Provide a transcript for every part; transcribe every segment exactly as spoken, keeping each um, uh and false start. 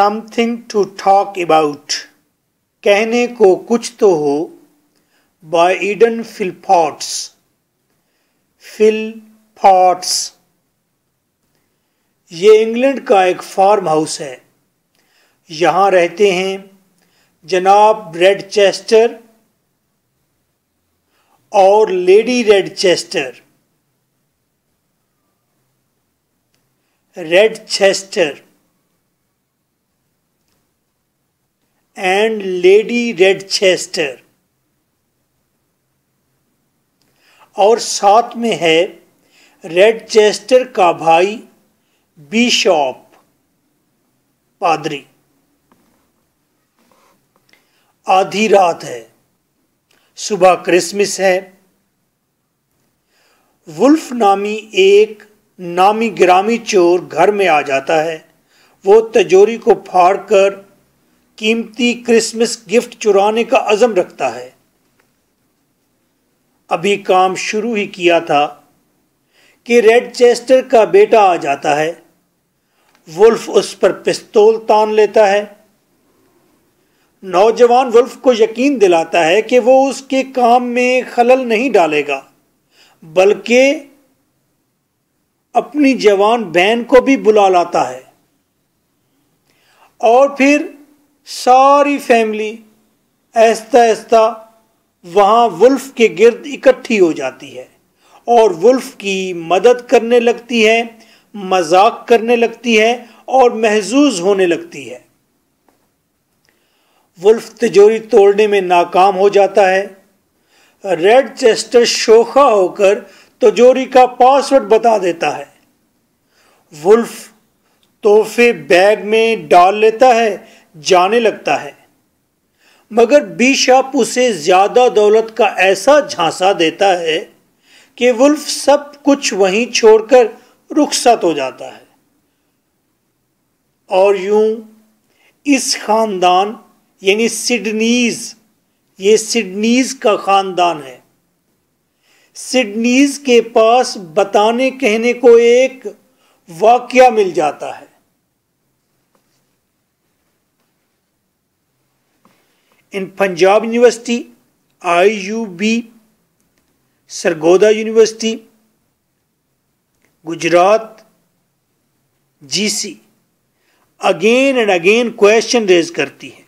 Something to talk about, कहने को कुछ तो हो, बाय ईडन फिलपॉट्स। फिलपॉट्स ये इंग्लैंड का एक फार्म हाउस है। यहाँ रहते हैं जनाब रेडचेस्टर और lady Redchester. Redchester and lady Redchester, और साथ में है रेडचेस्टर का भाई बिशॉप, पादरी। आधी रात है, सुबह क्रिसमस है। वुल्फ नामी एक नामी गिरामी चोर घर में आ जाता है। वो तिजोरी को फाड़कर कीमती क्रिसमस गिफ्ट चुराने का अज़म रखता है। अभी काम शुरू ही किया था कि रेडचेस्टर का बेटा आ जाता है। वुल्फ उस पर पिस्तौल तान लेता है। नौजवान वुल्फ को यकीन दिलाता है कि वो उसके काम में खलल नहीं डालेगा, बल्कि अपनी जवान बहन को भी बुला लाता है। और फिर सारी फैमिली आहिस्ता आहिस्ता वहां वुल्फ के गिर्द इकट्ठी हो जाती है और वुल्फ की मदद करने लगती है, मजाक करने लगती है और महजूज होने लगती है। वुल्फ तिजोरी तोड़ने में नाकाम हो जाता है। रेडचेस्टर शोखा होकर तिजोरी का पासवर्ड बता देता है। वुल्फ तोहफे बैग में डाल लेता है, जाने लगता है, मगर बिशॉप उसे ज्यादा दौलत का ऐसा झांसा देता है कि वुल्फ सब कुछ वहीं छोड़कर रुखसत हो जाता है। और यूं इस खानदान यानी सिडनीज, ये सिडनीज का खानदान है। सिडनीज के पास बताने कहने को एक वाकया मिल जाता है। In Punjab university, I U B, Sargodha university, Gujrat, G C again and again question raise करती है।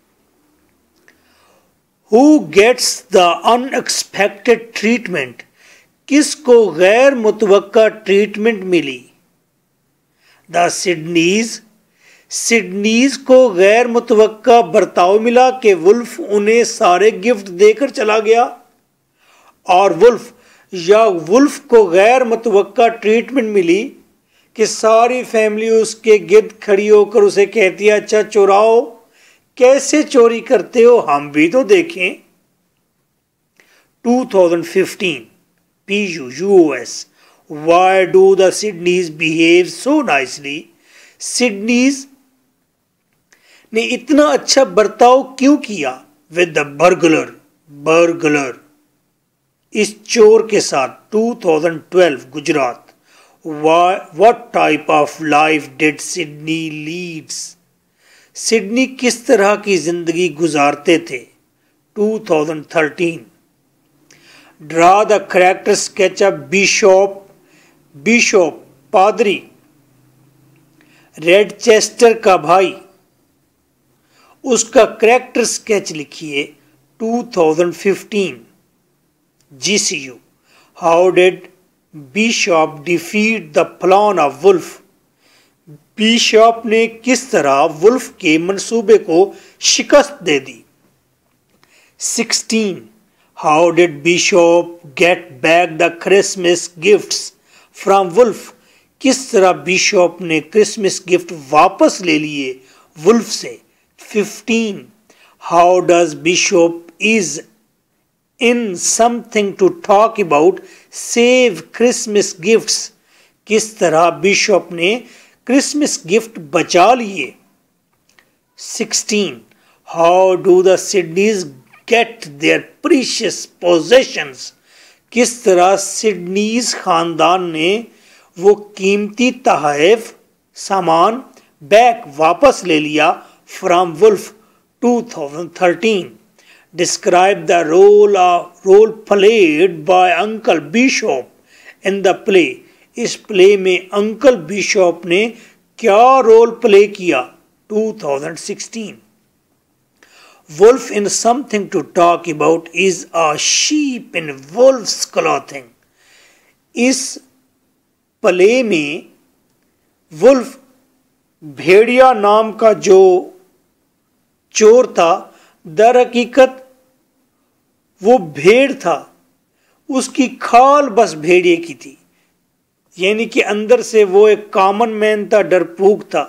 Who gets the unexpected treatment? किसको गैर मुतवक्का ट्रीटमेंट मिली? द सिडनीज, सिडनीज को गैर मुतवक्का बर्ताव मिला कि वुल्फ उन्हें सारे गिफ्ट देकर चला गया। और वुल्फ या वुल्फ को गैर मुतवक्का ट्रीटमेंट मिली कि सारी फैमिली उसके गिर्द खड़ी होकर उसे कहती है, अच्छा चुराओ, कैसे चोरी करते हो, हम भी तो देखें। twenty fifteen P U U S Why do the Sydneys behave so nicely? सिडनीज ने इतना अच्छा बर्ताव क्यों किया विद द बर्गलर, बर्गलर इस चोर के साथ। twenty twelve Gujrat Why, what type of life did Sydney leads? Sydney किस तरह की जिंदगी गुजारते थे। twenty thirteen draw the character sketch of bishop, bishop पादरी, रेडचेस्टर का भाई, उसका कैरेक्टर स्केच लिखिए। twenty fifteen G C U how did bishop defeat the plan of wolf? Bishop ने किस तरह वुल्फ के मंसूबे को शिकस्त दे दी। sixteen how did bishop get back the Christmas gifts from wolf? किस तरह बिशॉप ने क्रिसमस गिफ्ट वापस ले लिए वुल्फ से। fifteen how does Bishop is in something to talk about save Christmas gifts? किस तरह बिशॉप ने क्रिसमस गिफ्ट बचा लिए। sixteen how do the Sidneys get their precious possessions? किस तरह सिडनीज खानदान ने वो कीमती तहफ सामान बैक वापस ले लिया from Wolf two thousand thirteen. Describe the role role played by Uncle Bishop in the play. इस प्ले में अंकल बिशॉप ने क्या रोल प्ले किया? Two thousand sixteen. Wolf in something to talk about is a sheep in wolf's clothing. इस play में Wolf भेड़िया नाम का जो चोर था, दर हकीकत वो भेड़ था, उसकी खाल बस भेड़िए की थी. यानी कि अंदर से वो एक कॉमन मैन था, डरपोक था,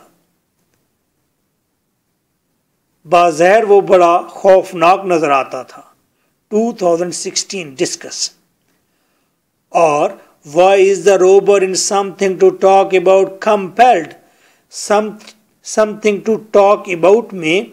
बाज़ाहिर वो बड़ा खौफनाक नजर आता था. Two thousand sixteen discuss. और why is the robber in something to talk about compelled? some something to talk about में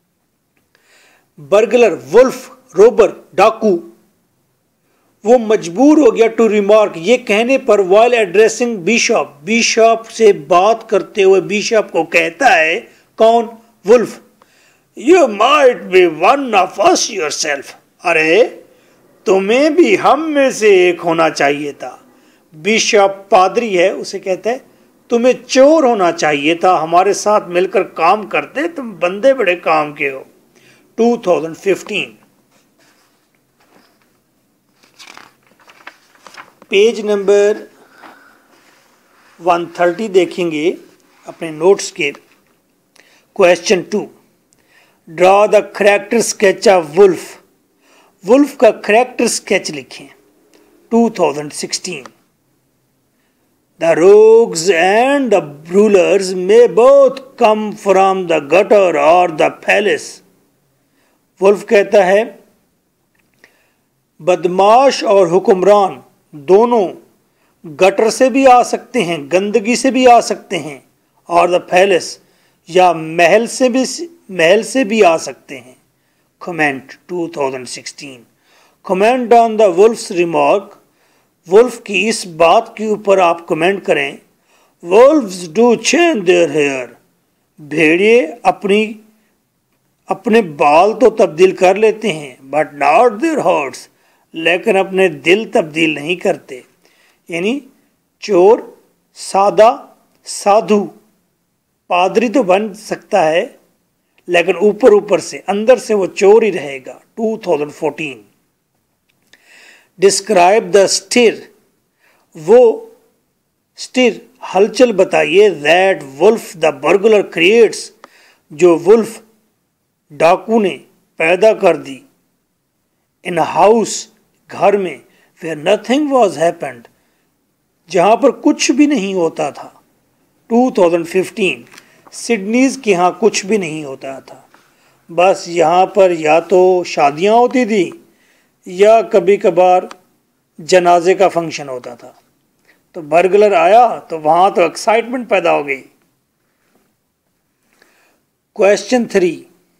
बर्गलर, वुल्फ, रोबर, डाकू वो मजबूर हो गया टू रिमार्क ये कहने पर while addressing बिशॉप, बिशॉप से बात करते हुए बिशॉप को कहता है, कौन? Wolf, You might be one of us yourself. अरे तुम्हें भी हम में से एक होना चाहिए था. बिशप पादरी है, उसे कहता है तुम्हें चोर होना चाहिए था, हमारे साथ मिलकर काम करते, तुम बंदे बड़े काम के हो. Two thousand fifteen. Page number one thirty देखेंगे अपने नोट्स के. Question two. Draw the character sketch of Wolf. Wolf का करेक्टर स्केच लिखें. Two thousand sixteen. The rogues and the rulers may both come from the gutter or the palace. Wolf कहता है बदमाश और हुक्मरान दोनों गटर से भी आ सकते हैं, गंदगी से भी आ सकते हैं, और द पैलेस या महल से भी महल से भी आ सकते हैं. Comment two thousand sixteen. Comment on the Wolf's remark. Wolf की इस बात के ऊपर आप कमेंट करें. Wolves do change their hair. भेड़िए अपनी अपने बाल तो तब्दील कर लेते हैं, बट नॉट देयर हार्ट्स, लेकिन अपने दिल तब्दील नहीं करते. यानी चोर सादा साधु पादरी तो बन सकता है, लेकिन ऊपर ऊपर से अंदर से वो चोर ही रहेगा. Two thousand fourteen. Describe the stir. वो स्टिर हलचल बताइए that Wolf the burglar creates, जो वुल्फ डाकू ने पैदा कर दी. इन हाउस, घर में, वेयर नथिंग वॉज हैपेंड, जहाँ पर कुछ भी नहीं होता था. Two thousand fifteen. सिडनीज के यहाँ कुछ भी नहीं होता था, बस यहाँ पर या तो शादियाँ होती थी या कभी कभार जनाजे का फंक्शन होता था. तो बर्गलर आया तो वहाँ तो एक्साइटमेंट पैदा हो गई. Question three.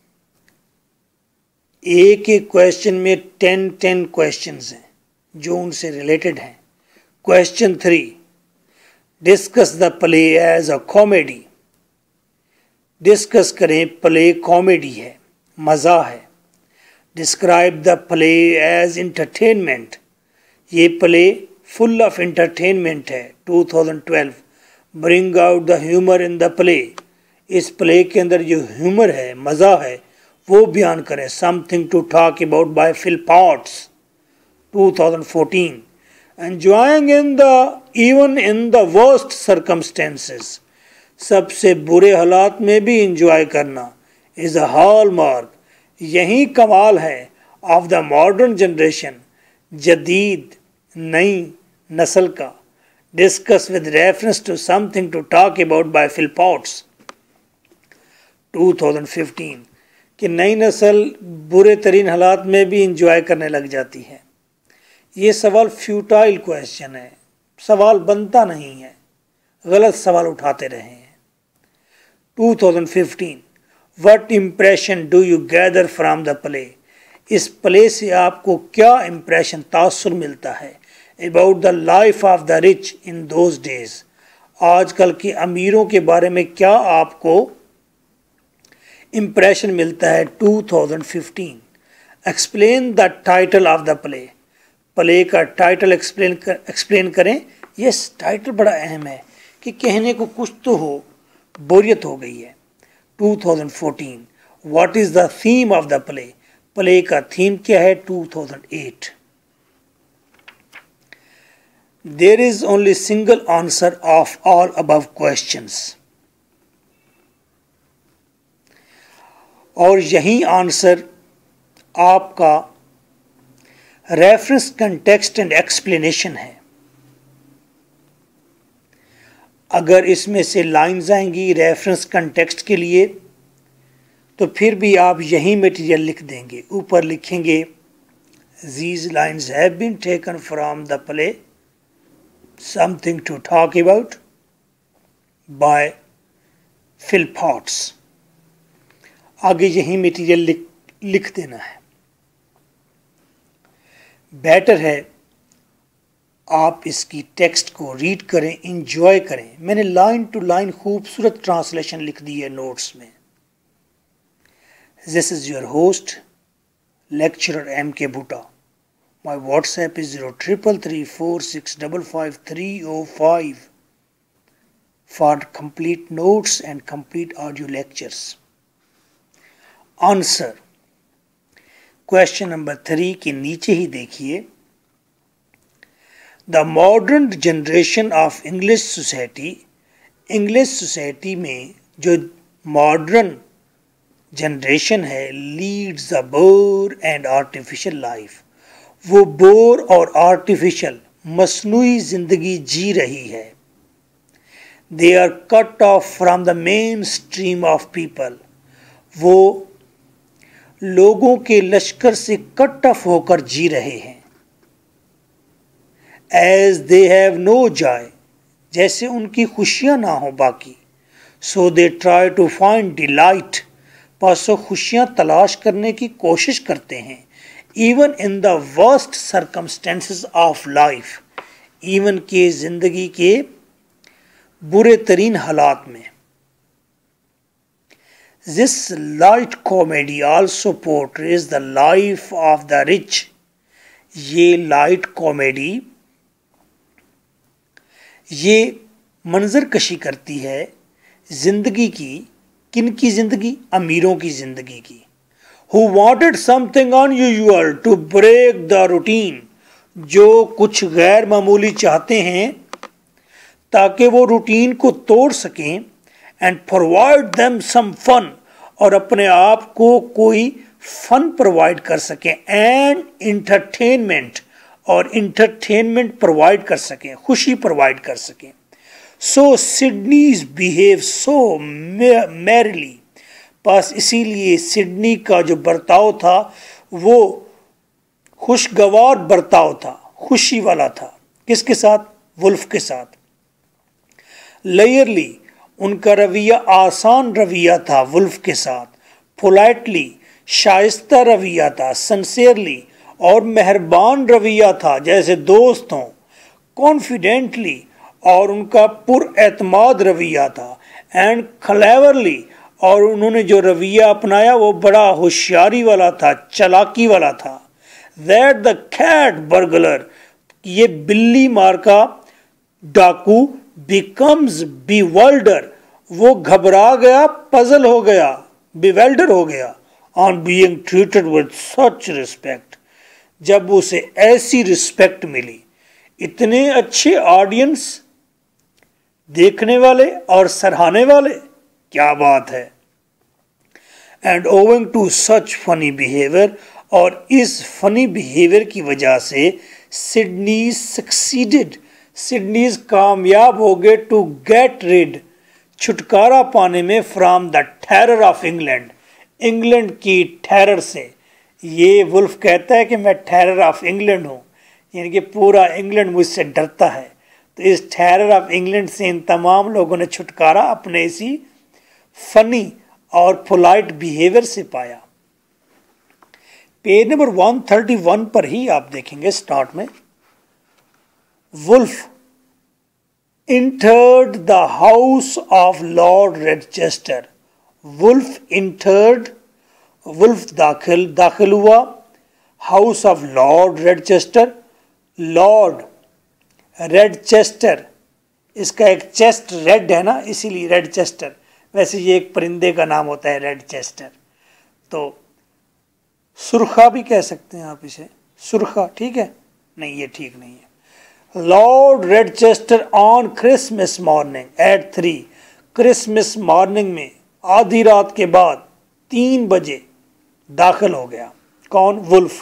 एक एक क्वेश्चन में टेन टेन क्वेश्चंस हैं जो उनसे रिलेटेड हैं. Question three. Discuss the play as a comedy. Discuss करें प्ले कॉमेडी है, मज़ा है. Describe the play as entertainment. ये प्ले फुल ऑफ इंटरटेनमेंट है. Two thousand twelve. Bring out the humour in the play. इस play के अंदर जो ह्यूमर है, मज़ा है, वो बयान करें. Something to talk about by Philpotts. Two thousand fourteen. Enjoying in the even in the worst circumstances. सबसे बुरे हालात में भी इंजॉय करना इज़ अ हॉलमार्क. यही कमाल है ऑफ द मॉडर्न जनरेशन, जदीद नई नस्ल का. Discuss with reference to something to talk about by Philpotts. Two thousand fifteen. कि नई नस्ल बुरे तरीन हालात में भी इंजॉय करने लग जाती है. ये सवाल फ्यूटाइल क्वेश्चन है, सवाल बनता नहीं है, गलत सवाल उठाते रहे हैं. Two thousand fifteen. What impression do you gather from the play? इस प्ले से आपको क्या इम्प्रेशन, तासुर मिलता है. About the life of the rich in those days. आजकल के अमीरों के बारे में क्या आपको इम्प्रेशन मिलता है two thousand fifteen. Explain the title of the play. Play का टाइटल एक्सप्लेन कर एक्सप्लेन करें। यस, टाइटल बड़ा अहम है कि कहने को कुछ तो हो, बोरियत हो गई है। Two thousand fourteen, what is the theme of the play. Play का थीम क्या है। Two thousand eight, there is only single answer of all above questions. और यही आंसर आपका रेफरेंस, कंटेक्स्ट एंड एक्सप्लेनेशन है। अगर इसमें से लाइन्स आएंगी रेफरेंस कंटेक्स्ट के लिए तो फिर भी आप यही मटेरियल लिख देंगे। ऊपर लिखेंगे these lines have been taken from the play something to talk about by Phillpotts। आगे यही मटेरियल लिख लिख देना है। बेटर है आप इसकी टेक्स्ट को रीड करें, इंजॉय करें। मैंने लाइन टू लाइन खूबसूरत ट्रांसलेशन लिख दी है नोट्स में। This is your host lecturer M K Bhutta. My WhatsApp is zero triple three four six double five three O five for complete notes and complete audio lectures. Answer question number three के नीचे ही देखिए। The modern generation of English society. English society में जो modern generation है leads the bore and artificial life. वो bore और artificial मसनूई जिंदगी जी रही है। They are cut off from the mainstream of people. वो लोगों के लश्कर से कट ऑफ होकर जी रहे हैं। As they have no joy, जैसे उनकी खुशियां ना हो बाकी। So they try to find delight, बस वो खुशियां तलाश करने की कोशिश करते हैं। Even in the worst circumstances of life, even के जिंदगी के बुरे तरीन हालात में। This light comedy also portrays the life of the rich। ये लाइट कॉमेडी ये मंजर कशी करती है जिंदगी की। किन की जिंदगी? अमीरों की जिंदगी की। Who wanted something unusual to break the routine। जो कुछ गैर मामूली चाहते हैं ताकि वो रूटीन को तोड़ सकें। And provide them some fun, और अपने आप को कोई फन प्रोवाइड कर सकें। एंड इंटरटेनमेंट, और इंटरटेनमेंट प्रोवाइड कर सकें, खुशी प्रोवाइड कर सकें। सो सिडनीज बिहेव सो मैरिली, बस इसीलिए सिडनी का जो बर्ताव था वो खुशगवार बर्ताव था, खुशी वाला था। किसके साथ? वुल्फ के साथ। लेयरली, उनका रवैया आसान रवैया था वुल्फ के साथ। पोलाइटली, शाइस्ता रवैया था। सिंसियरली, और मेहरबान रवैया था जैसे दोस्त हों। कॉन्फिडेंटली, और उनका पुरएतमाद रवैया था। एंड क्लेवरली, और उन्होंने जो रवैया अपनाया वो बड़ा होशियारी वाला था, चालाकी वाला था। दैट द कैट बर्गलर, ये बिल्ली मार का डाकू बिकम्स बिवर्ल्डर, वो घबरा गया, पजल हो गया, बिवेल्डर हो गया। On being treated with such respect, जब उसे ऐसी रिस्पेक्ट मिली। इतने अच्छे ऑडियंस, देखने वाले और सराहने वाले, क्या बात है। And owing to such funny behaviour, और इस फनी बिहेवियर की वजह से सिडनी सक्सीडेड, सिडनीज कामयाब हो गए टू गेट रिड, छुटकारा पाने में, from the terror of England, England की टेरर से। ये वुल्फ कहता है कि मैं टेरर ऑफ इंग्लैंड हूँ, यानी कि पूरा इंग्लैंड मुझसे डरता है। तो इस टेरर ऑफ इंग्लैंड से इन तमाम लोगों ने छुटकारा अपने इसी फनी और पोलाइट बिहेवियर से पाया। Page number one thirty one पर ही आप देखेंगे स्टार्ट में, Wolf entered the house of Lord Redchester. Wolf entered, wolf दाखिल दाखिल हुआ, house of Lord Redchester. Lord Redchester, इसका एक चेस्ट रेड है ना, इसीलिए रेडचेस्टर. वैसे ये एक परिंदे का नाम होता है रेडचेस्टर. तो सुरखा भी कह सकते हैं आप इसे, सुरखा. ठीक है, नहीं ये ठीक नहीं है. Lord Redchester on Christmas morning at three. Christmas morning में आधी रात के बाद तीन बजे दाखिल हो गया. कौन? Wolf.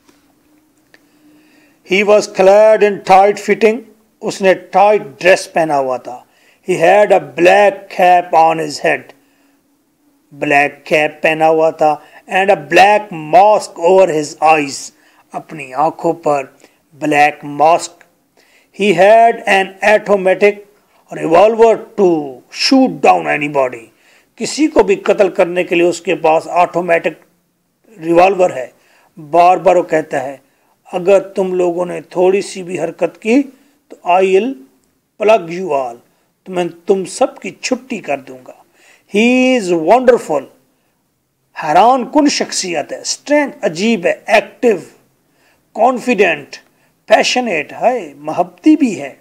He was clad in tight fitting. उसने टाइट ड्रेस पहना हुआ था. He had a black cap on his head. Black cap पहना हुआ था. And a black mask over his eyes. अपनी आंखों पर black mask. He had an automatic revolver to shoot down anybody. किसी को भी कत्ल करने के लिए उसके पास ऑटोमेटिक रिवॉल्वर है. बार बार वो कहता है अगर तुम लोगों ने थोड़ी सी भी हरकत की तो I will plug you all. तो मैं तुम सब की छुट्टी कर दूंगा. He is wonderful. हैरान कुन शख्सियत है. स्ट्रेंथ अजीब है. एक्टिव, कॉन्फिडेंट, पैशनेट है, महब्बती भी है.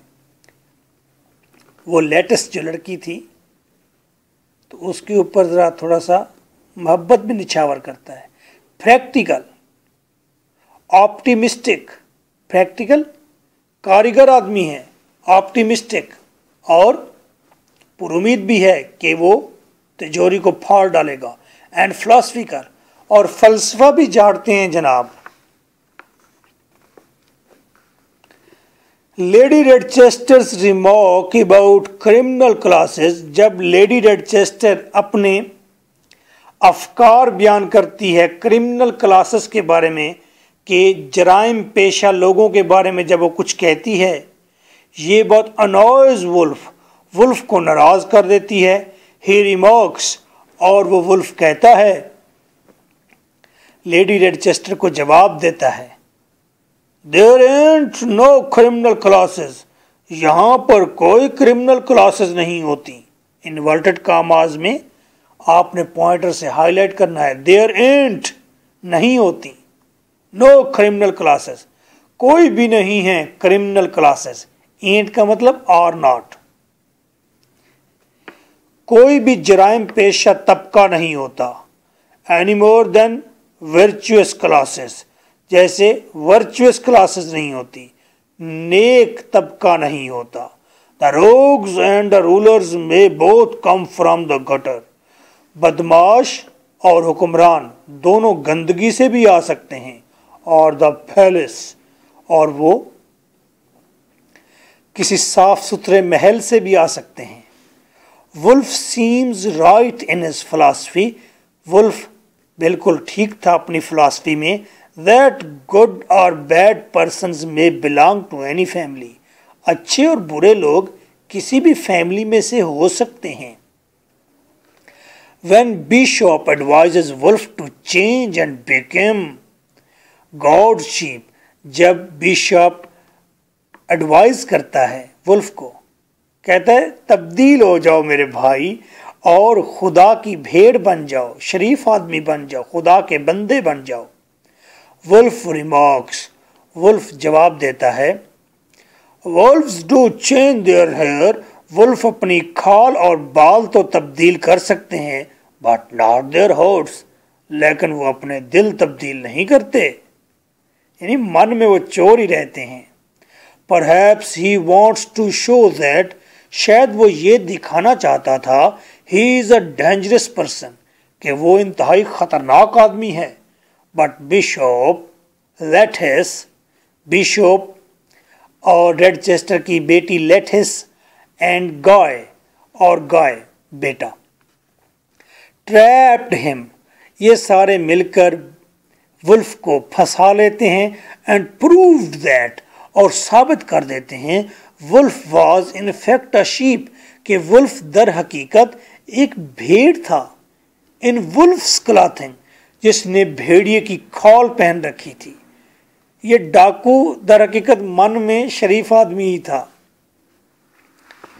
वो लेटेस्ट जो लड़की थी तो उसके ऊपर ज़रा थोड़ा सा मोहब्बत भी निछावर करता है. Practical, optimistic. प्रैक्टिकल कारीगर आदमी है, ऑप्टिमिस्टिक, और पुरुमीद भी है कि वो तिजोरी को फाड़ डालेगा. एंड फिलोसफिकर, और फलसफा भी जानते हैं जनाब. Lady Redchester's remark about criminal classes. जब लेडी रेडचेस्टर अपने अफकार बयान करती है क्रिमिनल क्लासेस के बारे में, कि जराइम पेशा लोगों के बारे में जब वो कुछ कहती है, ये बहुत अनॉयज वुल्फ. वुल्फ को नाराज कर देती है. ही रिमार्क्स, और वो वुल्फ कहता है, लेडी रेडचेस्टर को जवाब देता है, there ain't no criminal classes. यहाँ पर कोई क्रिमिनल क्लासेस नहीं होती. इन्वर्टेड कामाज में आपने पॉइंटर से हाईलाइट करना है. देयर एंट नहीं होती. नो क्रिमिनल क्लासेस, कोई भी नहीं है क्रिमिनल क्लासेस. एंट का मतलब आर नॉट. कोई भी जराइम पेशा तबका नहीं होता. Any more than virtuous classes, जैसे वर्चुअस क्लासेस नहीं होती. नेक तबका नहीं होता. The rogues and the rulers में both come from the gutter. बदमाश और हुक्मरान दोनों गंदगी से भी आ सकते हैं. और द पैलेस, और वो किसी साफ सुथरे महल से भी आ सकते हैं. Wolf seems right in his philosophy. Wolf बिल्कुल ठीक था अपनी फिलॉसफी में. दैट गुड और बैड पर्सन्स में बिलोंग टू एनी फैमिली. अच्छे और बुरे लोग किसी भी फैमिली में से हो सकते हैं. When Bishop advises Wolf to change and become God's sheep, जब बिशप एडवाइज करता है वुल्फ को, कहता है तब्दील हो जाओ मेरे भाई और खुदा की भेड़ बन जाओ, शरीफ आदमी बन जाओ, खुदा के बंदे बन जाओ. वुल्फ रिमार्क्स, वुल्फ जवाब देता है, wolves do change their hair. Wolf अपनी खाल और बाल तो तब्दील कर सकते हैं, बट नॉट देयर हार्ट्स, लेकिन वो अपने दिल तब्दील नहीं करते. यानी मन में वो चोर ही रहते हैं. Perhaps he wants to show that, शायद वो ये दिखाना चाहता था, he is a dangerous person, कि वो इंतहाई ख़तरनाक आदमी है. बट बिशप लेटिस, बिशप और रेडचेस्टर की बेटी लेटिस एंड गाय, और गाय बेटा, ट्रैप्ड हिम, ये सारे मिलकर वुल्फ को फंसा लेते हैं. एंड प्रूव्ड दैट, और साबित कर देते हैं, Wolf was in fact a sheep, कि वुल्फ दर हकीकत एक भेड़ था. इन वुल्फ्स क्लॉथिंग, जिसने भेड़िए की खाल पहन रखी थी. ये डाकू दर हकीकत मन में शरीफ आदमी ही था.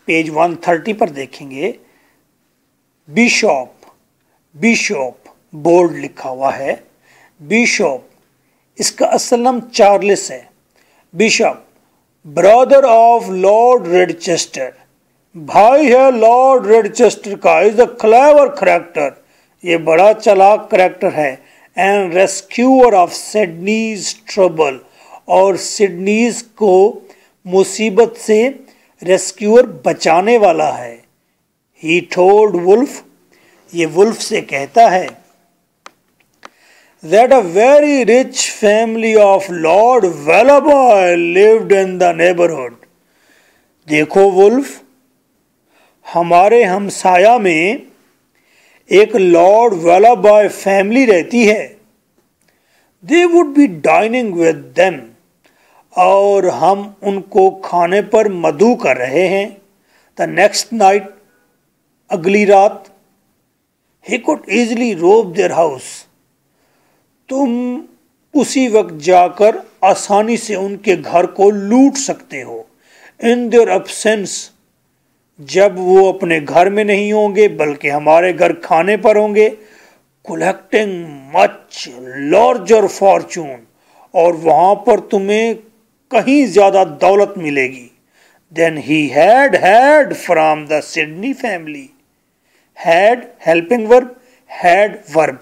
पेज वन थर्टी पर देखेंगे, बिशॉप, बिशॉप बोल्ड लिखा हुआ है, बिशॉप इसका असल नाम चार्ल्स है। Bishop brother of Lord Redchester, भाई है लॉर्ड रेडचेस्टर का। इज अ क्लेवर करैक्टर, ये बड़ा चालाक करैक्टर है। And rescuer of Sidneys trouble, और सिडनीज को मुसीबत से रेस्क्यूअर बचाने वाला है। ही टोल्ड वुल्फ, ये वुल्फ से कहता है, that a very rich family of Lord Wallaby lived in the neighborhood. देखो वुल्फ, हमारे हमसाया में एक लॉर्ड वेलाबाय फैमिली रहती है। They would be dining with them, और हम उनको खाने पर मधु कर रहे हैं। The next night, अगली रात, he could easily rob their house. तुम उसी वक्त जाकर आसानी से उनके घर को लूट सकते हो। इन देयर अब्सेंस, जब वो अपने घर में नहीं होंगे बल्कि हमारे घर खाने पर होंगे। कलेक्टिंग मच लार्जर फॉर्चून, और वहां पर तुम्हें कहीं ज्यादा दौलत मिलेगी। Then he had had from the Sidney family. Had helping verb, had verb,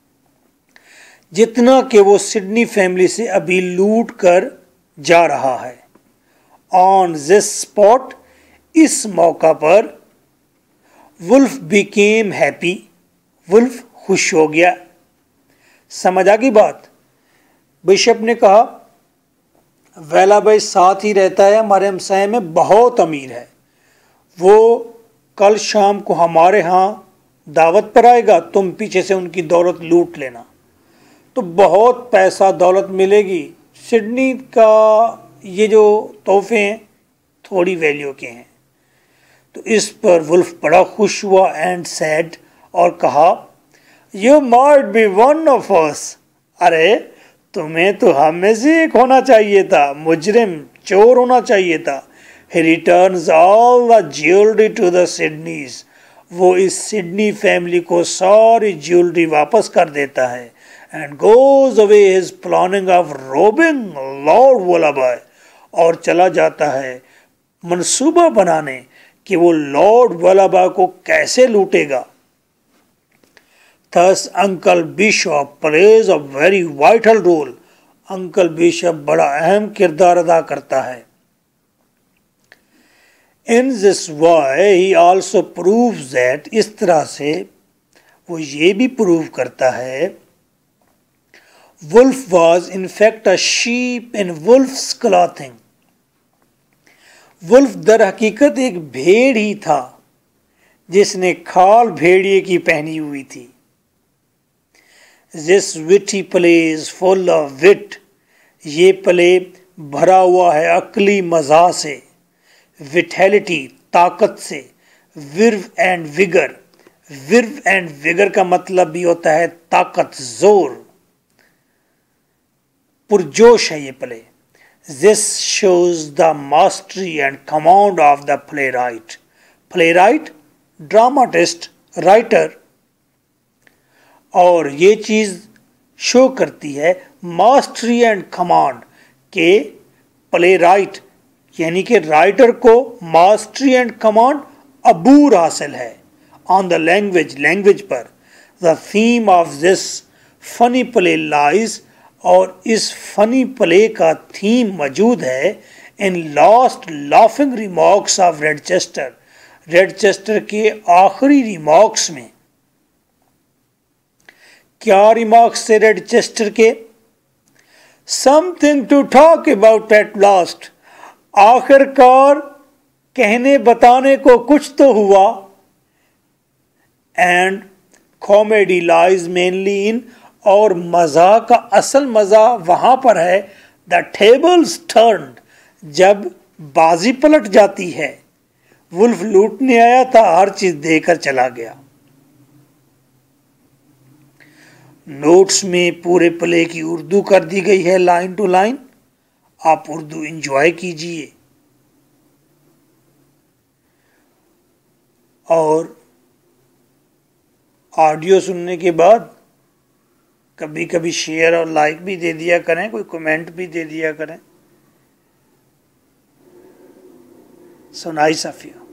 जितना कि वो सिडनी फैमिली से अभी लूट कर जा रहा है। ऑन दिस स्पॉट, इस मौका पर, वुल्फ बिकेम हैप्पी, वुल्फ खुश हो गया। समझ आ गई बात। बिशप ने कहा, वेलाबाई साथ ही रहता है, हमारे हमसाये में बहुत अमीर है, वो कल शाम को हमारे यहाँ दावत पर आएगा, तुम पीछे से उनकी दौलत लूट लेना, तो बहुत पैसा दौलत मिलेगी। सिडनी का ये जो तोहफे हैं थोड़ी वैल्यू के हैं। तो इस पर वुल्फ बड़ा खुश हुआ एंड सैड, और कहा, you might be one of us. अरे तुम्हें तो हम में से एक होना चाहिए था, मुजरिम चोर होना चाहिए था। He returns all the jewellery to the Sidneys, वो इस सिडनी फैमिली को सारी ज्वेलरी वापस कर देता है। And goes away his planning of robbing Lord Wallaby, और चला जाता है मंसूबा बनाने कि वो लॉर्ड वल्लभा को कैसे लूटेगा। Thus Uncle Bishop plays a very vital role. Uncle Bishop बड़ा अहम किरदार अदा करता है। In this way he also proves that, इस तरह से वो ये भी प्रूव करता है, Wolf was in fact a sheep in wolf's clothing. Wolf दर हकीकत एक भेड़ ही था जिसने खाल भेड़िए की पहनी हुई थी। This witty play is full of wit. ये प्ले भरा हुआ है अक्ली मज़ा से, विटैलिटी ताकत से, verve and vigour, verve and vigour का मतलब भी होता है ताकत, जोर, पुरजोश है ये play. This shows the mastery and command of the playwright. Playwright, dramatist, writer, और ये चीज़ शो करती है मास्टरी एंड कमांड के प्लेराइट यानी कि राइटर को मास्टरी एंड कमांड अबूर हासिल है ऑन द लैंग्वेज लैंग्वेज पर। The theme of this funny play lies, और इस फनी प्ले का थीम मौजूद है in last laughing remarks of Redchester, Redchester के आखिरी रिमार्क्स में। क्या रिमार्क्स थे रेडचेस्टर के? Something to talk about at last, आखिरकार कहने बताने को कुछ तो हुआ। And comedy lies mainly in, और मज़ा का असल मज़ा वहाँ पर है द टेबल्स टर्न्ड, जब बाजी पलट जाती है। वुल्फ लूटने आया था, हर चीज़ देकर चला गया। नोट्स में पूरे प्ले की उर्दू कर दी गई है लाइन टू लाइन, आप उर्दू एंजॉय कीजिए। और ऑडियो सुनने के बाद कभी कभी शेयर और लाइक भी दे दिया करें, कोई कमेंट भी दे दिया करें। So nice of you.